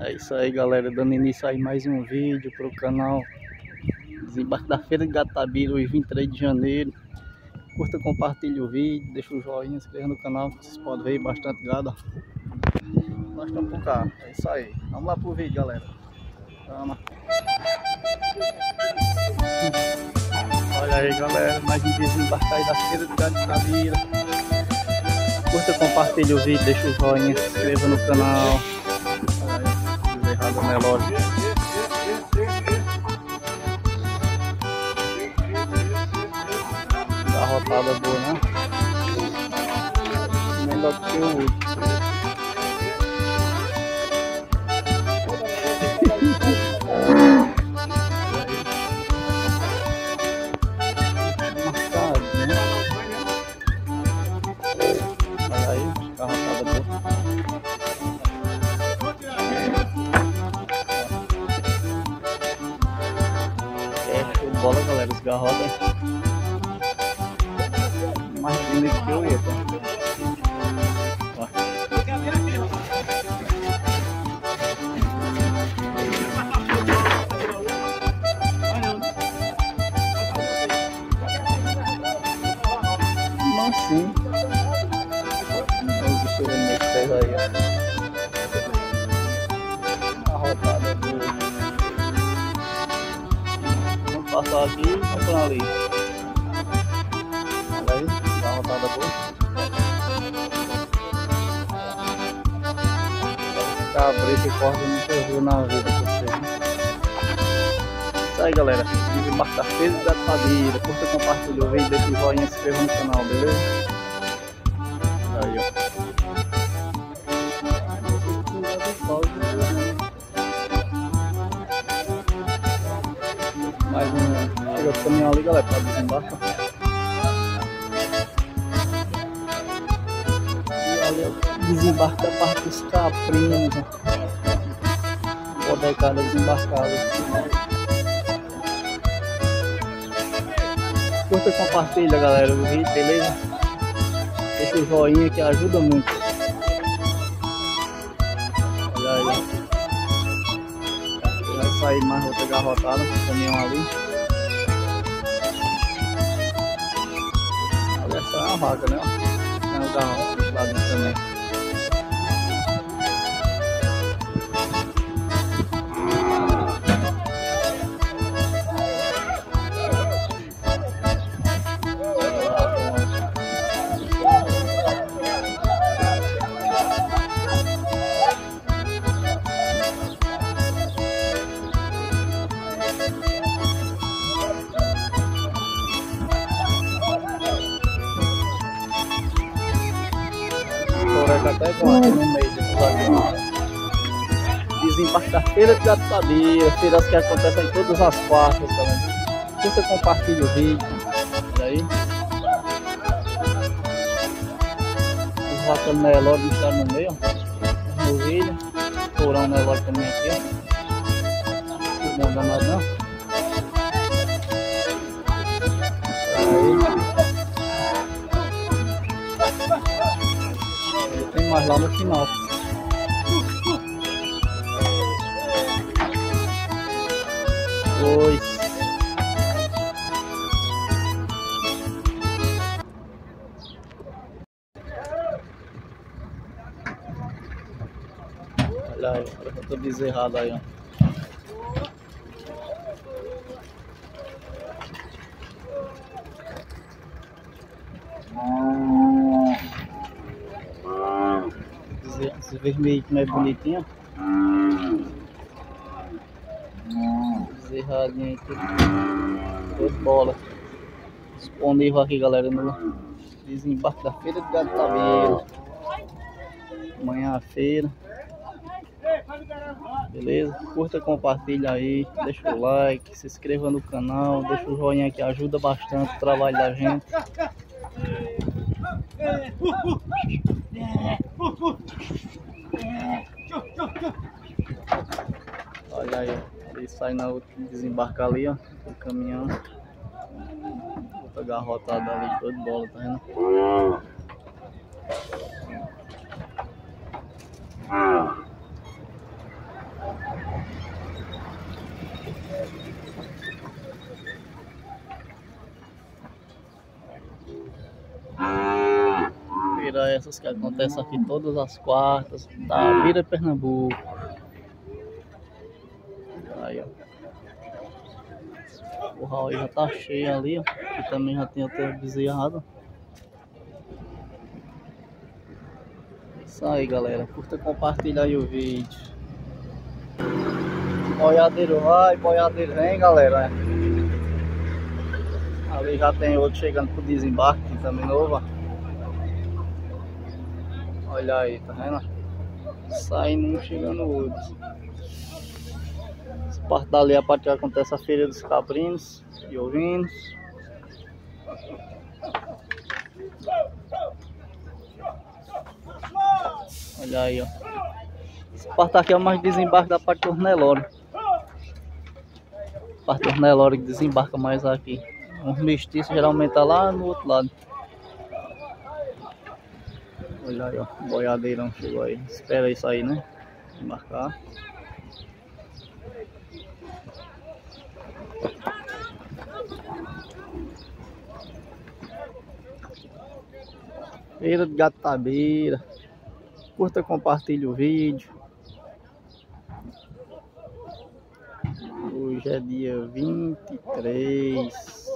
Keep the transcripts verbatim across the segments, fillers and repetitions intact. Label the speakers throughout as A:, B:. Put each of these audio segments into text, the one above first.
A: É isso aí, galera, dando início aí mais um vídeo pro canal Desembarque da Feira de Gatabira, hoje vinte e três de janeiro. Curta, compartilhe o vídeo, deixa o joinha, se inscreva no canal, que vocês podem ver bastante gado, ó. Nós estamos com o carro, é isso aí. Vamos lá pro vídeo, galera. Vamos. Olha aí, galera, mais um desembarque aí da Feira de Gatabira. Curta, compartilhe o vídeo, deixa o joinha, se inscreva no canal. Errado, né? Lógico. Garrotada boa, né? Melhor do que o outro. Marcado, né? Olha aí, garrotada boa. Bola, galera, os garrotas mais bonito que o outro. Mansinho. Olha o bicho meio que fez aí, ó. A rodada boa. Passar aqui e comprar ali. Olha aí, dá uma rodada boa. Cabrito e corda nunca viu na vida com você. Isso aí, galera. Desembarque da Feira de Gatabira. Curta, compartilhe o vídeo, deixa o joinha, se inscreva no canal, beleza? Aí, ó. Mais um outro caminhão ali, galera, para desembarcar. E ali o desembarque da parte dos caprinhos. Vou dar cada desembarcada. Curta e compartilha, galera, o vídeo, beleza? Deixa o joinha que ajuda muito. Olha aí. Vai sair mais outra garrotada com o caminhão ali. Olha essa é uma vaca, né? Tem o garrão lá dentro também. Até com aqui no meio desses aviões. Desembarque da Feira de Gatabira, feiras que acontecem em todas as quartas, galera. Curta, compartilhe o vídeo. Olha aí. Os ratos Nelore estão no meio, ó. No vídeo. Porão Nelore também aqui, ó. Não dá nada não. Tem mais lá no final. Dois. Olha aí, eu tô bezerrado aí, ó. Esse vermelho que não é bonitinho. Bezerradinho aí, tudo. Tudo bola. Disponível aqui, galera, no desembarque da Feira de Gatabira. Amanhã a feira. Beleza? Curta, compartilha aí, deixa o like, se inscreva no canal, deixa o joinha que ajuda bastante o trabalho da gente. Olha aí, ele sai na outra, desembarcar ali, ó, o caminhão. Outra garrotada ali, toda bola, tá vendo? dessas que acontecem aqui todas as quartas, Tabira, Pernambuco. Aí, ó. O curral aí já tá cheio ali, ó. Aqui também já tem outra bezerrada. Isso aí, galera. Curta, compartilha aí o vídeo. Boiadeiro vai, boiadeiro vem, galera. Ali já tem outro chegando pro desembarque também novo. Olha aí, tá vendo? Saindo um, chegando outro. Essa parte dali é a parte que acontece a feira dos caprinos e ovinos. Olha aí, ó. Essa parte aqui é o mais desembarque da parte do Nelore. A parte do Nelore que desembarca mais aqui. Uns mestiços geralmente tá lá no outro lado. Olha aí, ó. O boiadeirão chegou aí. Espera isso aí, né? Embarcar. Feira de Gatabeira. Curta, compartilhe o vídeo. Hoje é dia vinte e três.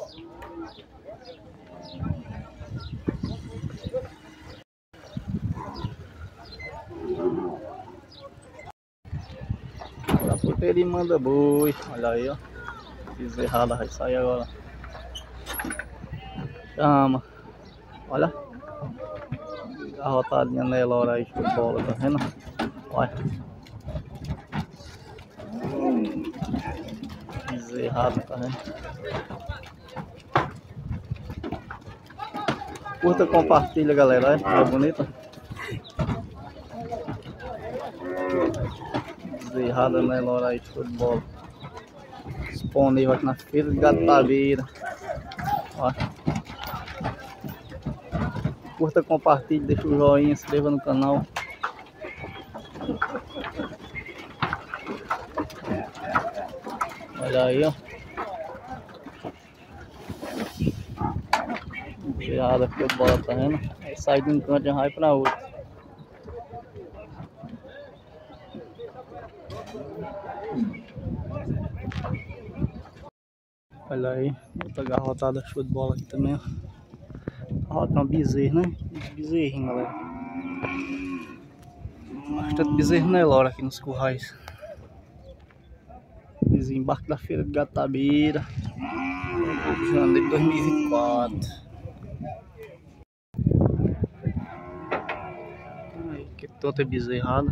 A: A porteira manda boi. Olha aí, ó. Bezerrada vai sair agora. Chama. Olha. Garrotadinha Nelore aí, show de bola, tá vendo? Olha. Bezerrada, tá vendo? Curta, compartilha, galera. Olha, é bonita. Bezerrada Nelore aí, show de bola. Disponível aqui na feira de Gatabeira. Olha. Curta, compartilhe, deixa o joinha, se inscreva no canal. Olha aí, ó. Tirada aqui a bola, tá vendo? Aí sai de um canto e vai pra outro. Olha aí, outra garrotada show de bola aqui também, ó. Garrota um bezerro, né? Bezerrinho, galera. Bastante bezerro Nelore aqui nos currais. Desembarque da feira de Gatabeira, janeiro de dois mil e vinte e quatro. Aí, que toda bezerrada.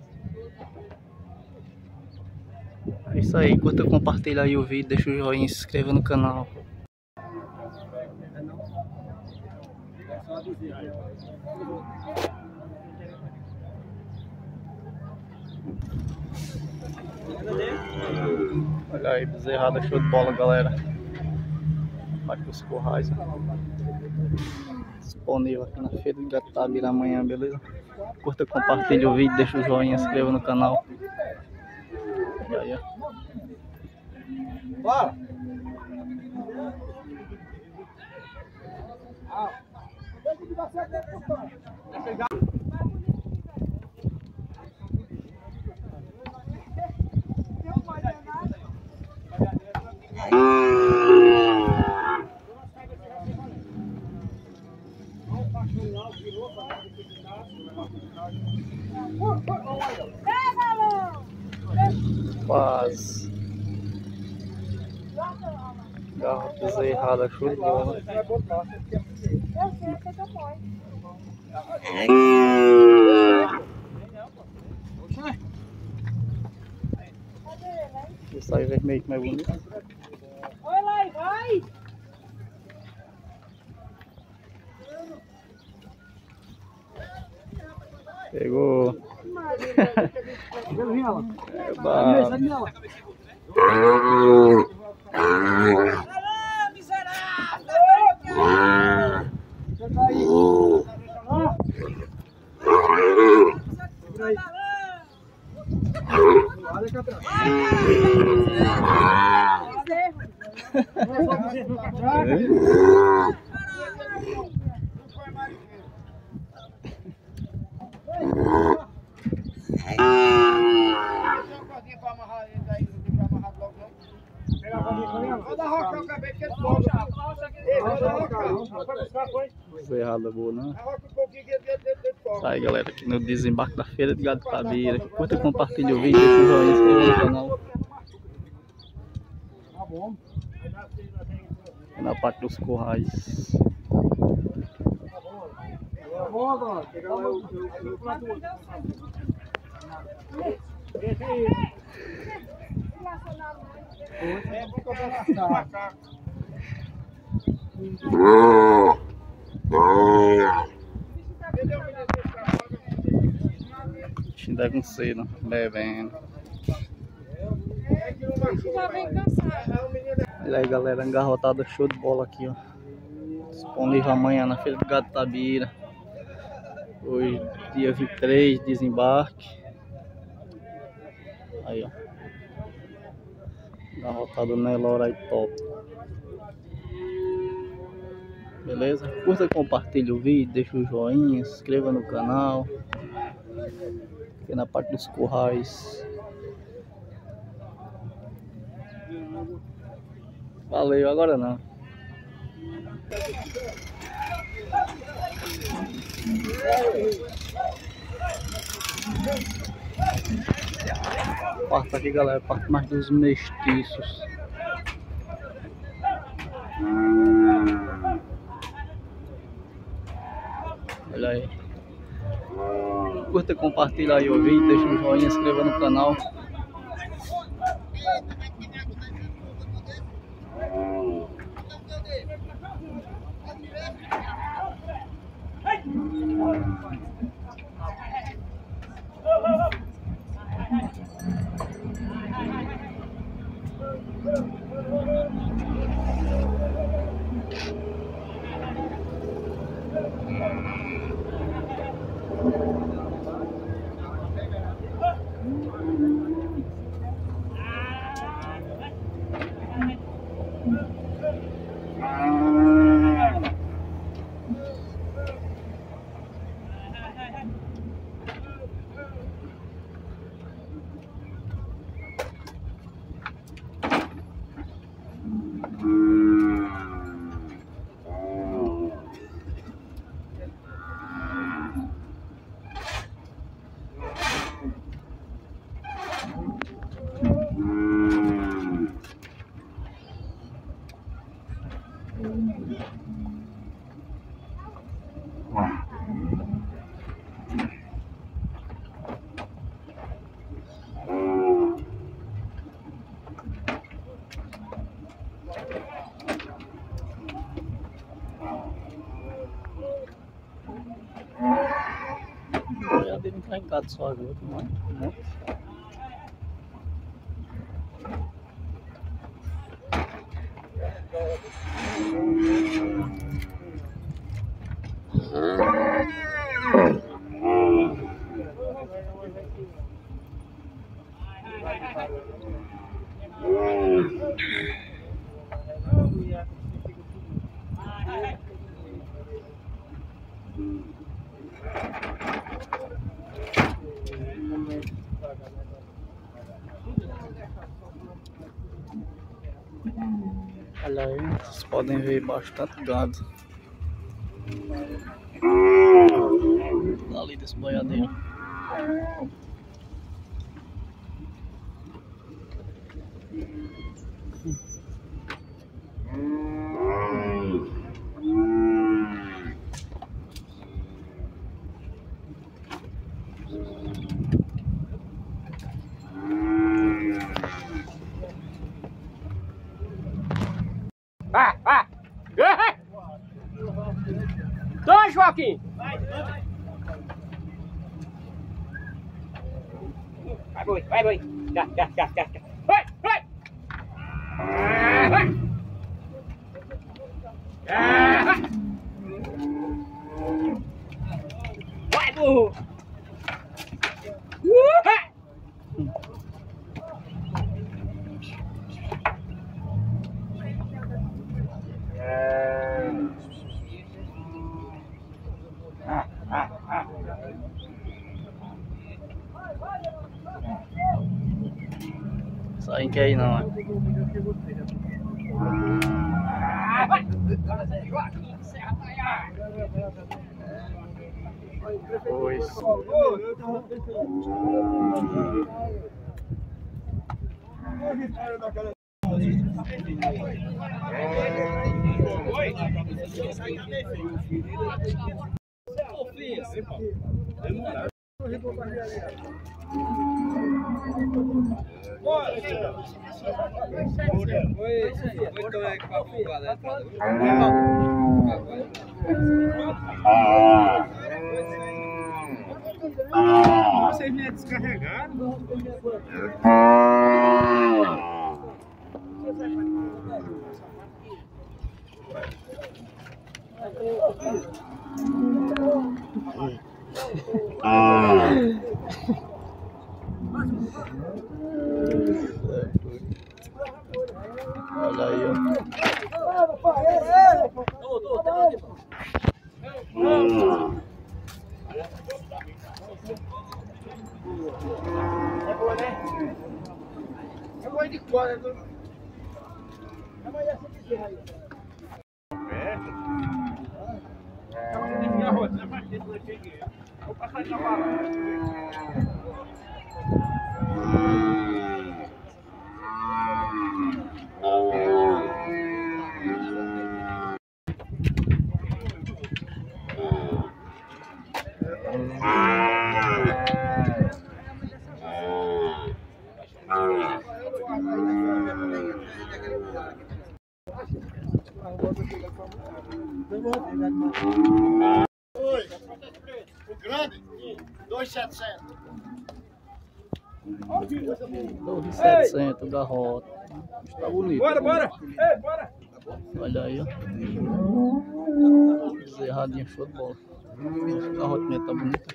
A: É isso aí, curta, compartilha aí o vídeo, deixa o joinha, se inscreva no canal. Olha aí, bezerrada show de bola, galera. Aqui os currais, ó. Disponível aqui na feira de Gatabeira amanhã, beleza? Curta, compartilha o vídeo, deixa o joinha, se inscreva no canal. Olha aí, ó. Bora! Quase. Garra bezerrada, show de bola. Isso aí vermelho como é bonito.
B: Oi, lá, vai!
A: Pegou.
B: Alô, miserável! Chega aí! Olha cá atrás!
A: Errada boa, não? Isso aí, galera, aqui no desembarque da Feira de Gado-Tabira. Curta, compartilha o vídeo, deixa o joinha, se inscreva no canal. É na parte dos currais. Ainda com cedo, bebendo. Olha aí, galera, engarrotada, show de bola aqui, ó. Disponível amanhã na Feira do Gado-Tabira. Hoje, dia vinte e três, desembarque. Aí, ó. Engarrotado Nelore aí, top. Beleza? Curta, compartilha o vídeo, deixa o joinha, se inscreva no canal. Aqui na parte dos currais. Valeu, agora não. Parte aqui, galera, parte mais dos mestiços. Olha aí. Curta, compartilha aí o vídeo, deixa um joinha, se inscreva no canal. Já deve entrar em casa só agora, né? Olha aí, vocês podem ver bastante gado ali desse boiadeiro.
B: Vai, vai! Dois, Joaquim! Vai, boi, vai, boi! Já, já, já, já! Vai, vai! Vai! Vai, burro! Vai!
A: Sai que aí não, é? Pois.
B: Vocês me descarregaram?
A: Olha aí, ó.
B: É boa, né? É boa de cor, né? É mais essa de aí. Vou passar de cavalo.
C: Oi, o grande, dois mil e setecentos.
A: dois mil e setecentos, garrota. Está bonito.
B: Bora, bora! Ei, bora!
A: Olha aí, ó. Zerradinho, show de bola. A garrotinha tá bonita.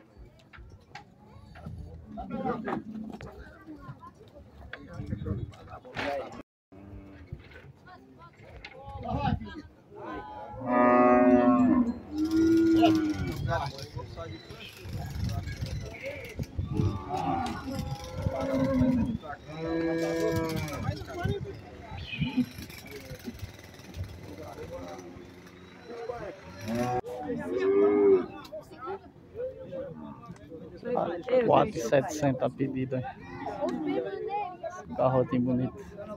A: quatro mil e setecentos a pedida. Garrotinho bonito.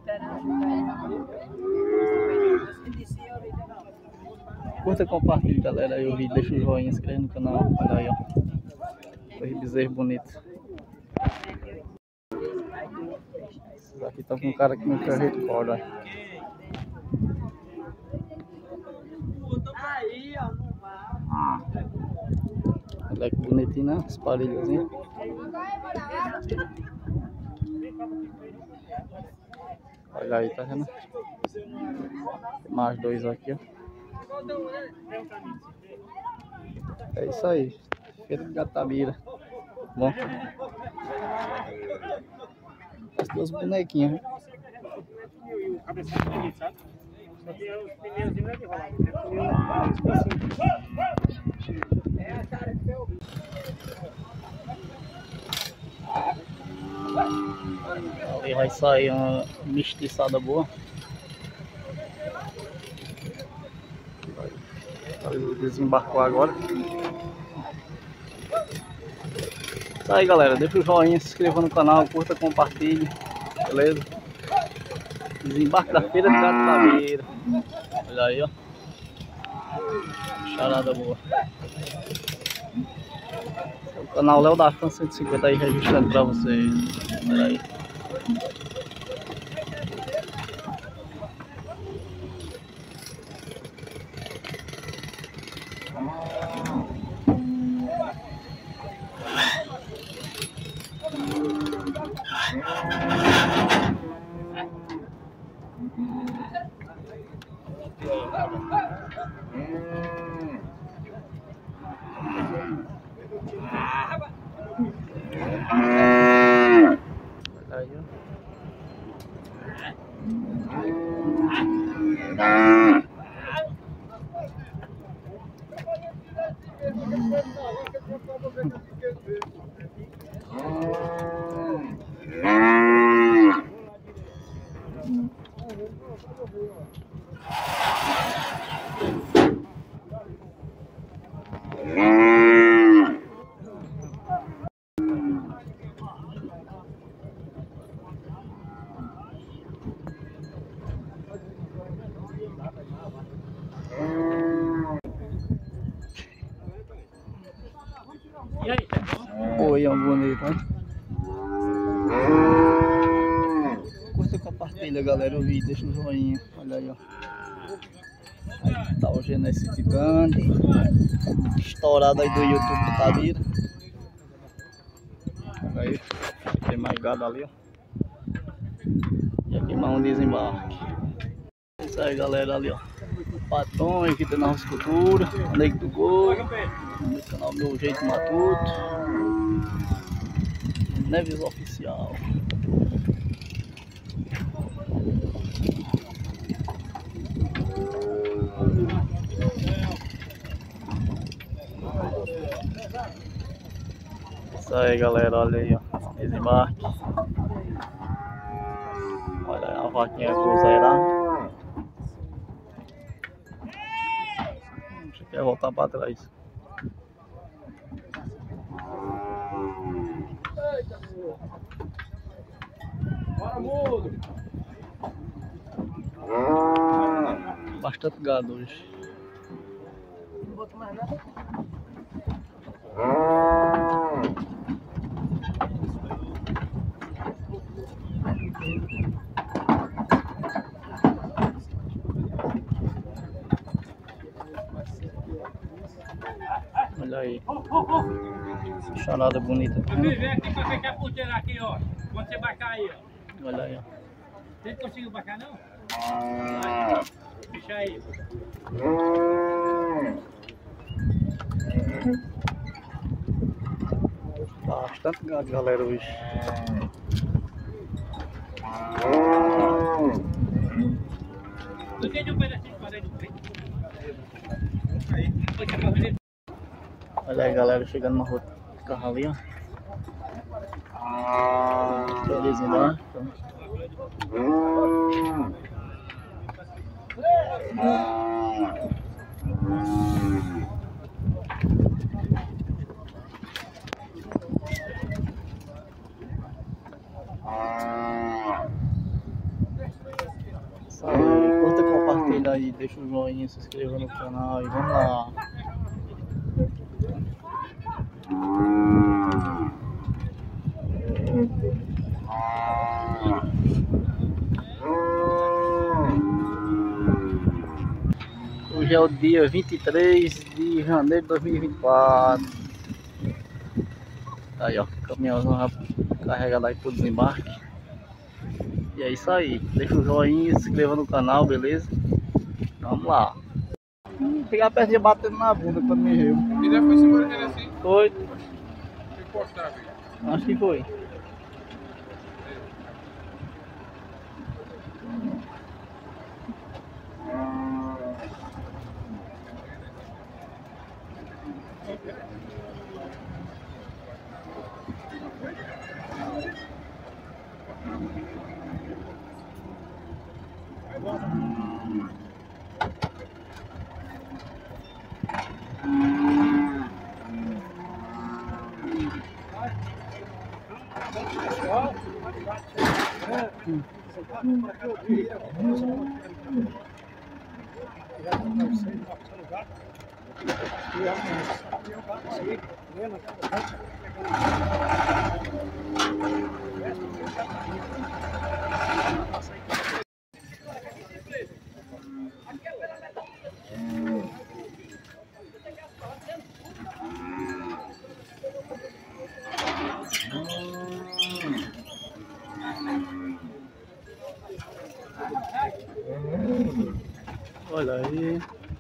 A: Curta e compartilhe, galera, aí o vídeo, deixa o joinha, se inscreve no canal. Olha aí, ó. Dois bezerros bonitos. Esses aqui tá com um cara que não quer recorda, ó. Olha que bonitinho, né? Os parelhozinhos. Olha aí, tá vendo? Tem mais dois aqui, ó. É isso aí. Feira de Gatabira. Bom. As duas bonequinhas, né? Ali vai sair uma mestiçada boa. Desembarcou agora. Isso aí, galera, deixa o joinha, se inscreva no canal, curta, compartilhe, beleza? Desembarque da Feira de Gatabira. Olha aí, ó. Charada boa. O canal Léo da Fan cento e cinquenta aí registrando pra vocês. Olha aí. Aí, ó. bastante. Curta e compartilha, galera, o vídeo, deixa um joinha. Olha aí, ó. Aí tá o Genesis Gigante, estourado aí do YouTube do Tabira. Aí tem mais gado ali, ó. E aqui mais um desembarque. É isso aí, galera, ali, ó. Patrões aqui da nossa cultura, Nego do Gol, no canal Meu Jeito Matuto, Neves Oficial. Isso aí, galera, olha aí, ó, desembarque. Olha aí a vaquinha cruzeirar. Quer voltar para trás. Bastante gado hoje.
B: Não boto mais nada.
A: Olha aí. Charada bonita.
D: Vem, vem aqui pra fechar a ponteira aqui, ó. Quando você baixar aí, ó.
A: Olha aí, ó.
D: Você não conseguiu baixar, não? Vai. Deixa aí.
A: Bastante gado, galera, hoje.
D: Não tem um pedacinho para dentro do peito. Aí, depois você pode ver.
A: Olha aí, galera, chegando na rua do carro ali, ó. Beleza, né? Isso aí, curta, compartilha aí, deixa o joinha, se inscreva no canal e vamos lá. Hoje é o dia vinte e três de janeiro de dois mil e vinte e quatro. Aí, ó, caminhãozão carregado aí pro desembarque. E é isso aí, deixa o joinha, se inscreva no canal, beleza? Vamos lá. Pegar a perninha batendo na bunda quando me riu.
B: E já foi embora dele assim?
A: Foi?
B: Foi postar, velho.
A: Acho que foi. Olha aí.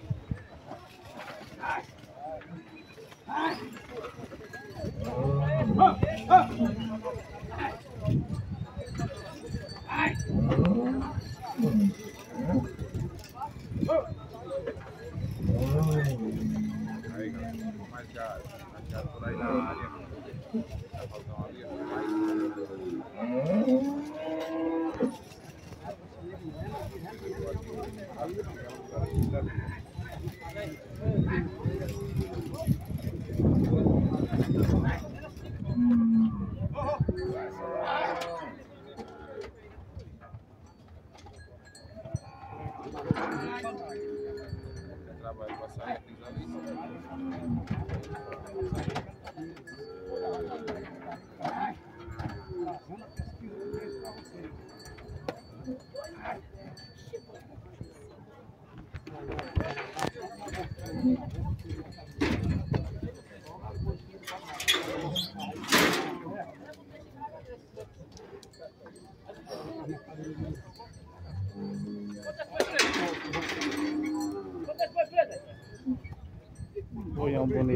B: Aí, galera, mais gado, mais gado por aí na área. Vai faltar uma linha mais. Trabalho para sair aqui já.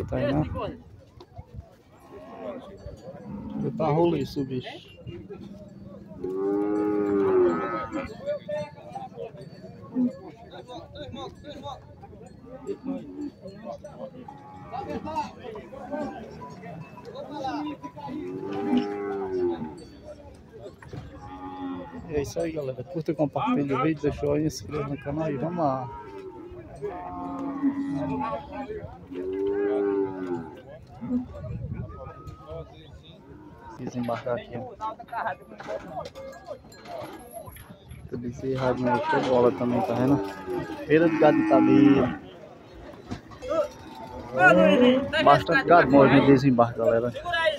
A: movimento aí, né? Ele tá roliço, o bicho. É isso aí, galera. Curta, compartilha o vídeo, deixa o joinha, se inscreva no canal e vamos lá. Desembarcar aqui, ó. Esse radinho aí, show de bola também, tá vendo? Feira de gado de Itabira. Bastante gado mole no desembarque, galera.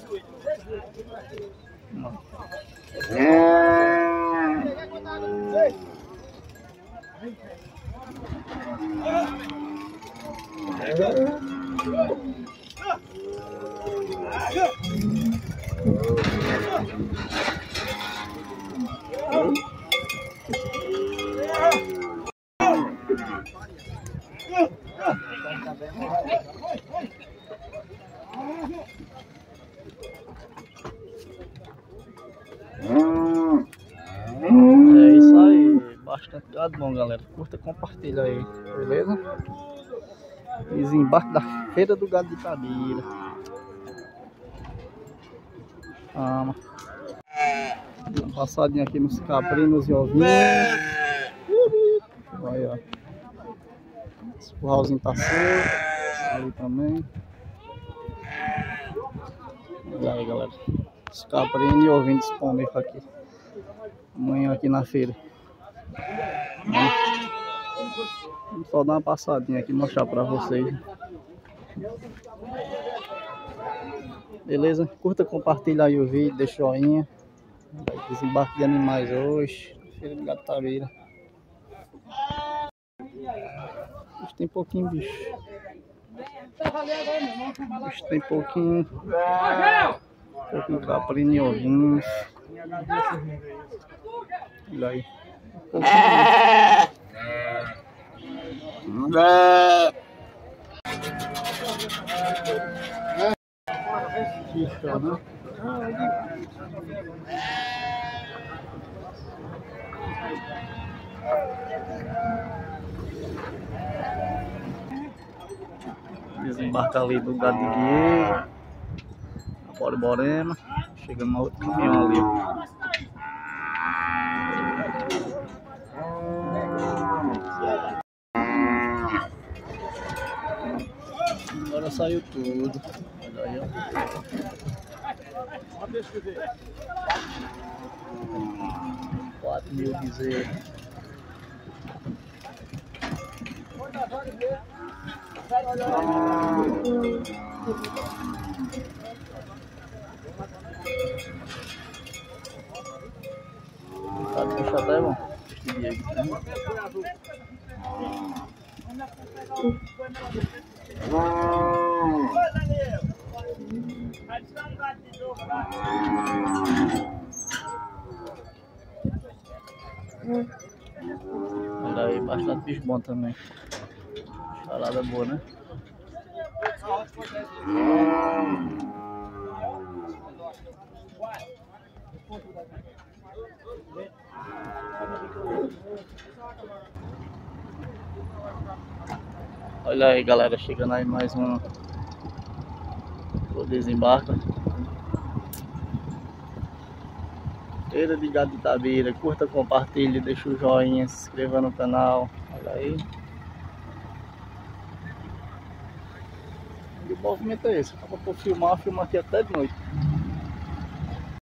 A: É isso aí, bastante gado bom, galera. Curta, compartilha aí, beleza? Desembarque da Feira do Gado de Itabira. Calma. Dá uma passadinha aqui nos caprinos e ovinhos. Olha, ó. Esse curralzinho tá seco. Ali também. Olha aí, galera. Os caprinos e ovinhos disponíveis aqui. Amanhã aqui na feira. Vamos só dar uma passadinha aqui e mostrar pra vocês. Beleza? Curta, compartilha aí o vídeo, deixa o joinha. Desembarque de animais hoje. Feira de Gado de Itabira. Bicho, tem pouquinho, bicho. Bicho, tem pouquinho. Pouquinho caprino e ovinhos. Olha aí. Fica, né? Desembarca ali do Gado de Guia. Bora, Borema. Chegando no outro caminhão ali. Agora saiu tudo. Olha aí, ó. quatro mil bezerros. Tá puxa até bom. Este dia aqui, né? Olha aí, bastante bicho bom também. Charada boa, né? Olha aí, galera, chegando aí mais um o desembarque. Feira de Gado de Itabira. Curta, compartilhe, deixa o joinha, se inscreva no canal. Olha aí. E o movimento é esse. Acaba por filmar, filmar aqui até de noite.